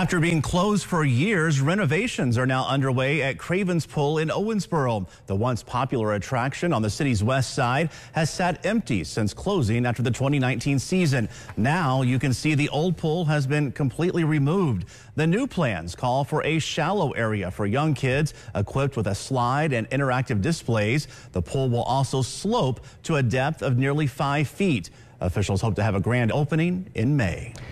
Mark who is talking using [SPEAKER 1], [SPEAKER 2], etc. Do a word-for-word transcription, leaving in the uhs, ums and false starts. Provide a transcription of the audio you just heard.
[SPEAKER 1] After being closed for years, renovations are now underway at Cravens Pool in Owensboro. The once popular attraction on the city's west side has sat empty since closing after the twenty nineteen season. Now you can see the old pool has been completely removed. The new plans call for a shallow area for young kids equipped with a slide and interactive displays. The pool will also slope to a depth of nearly five feet. Officials hope to have a grand opening in May.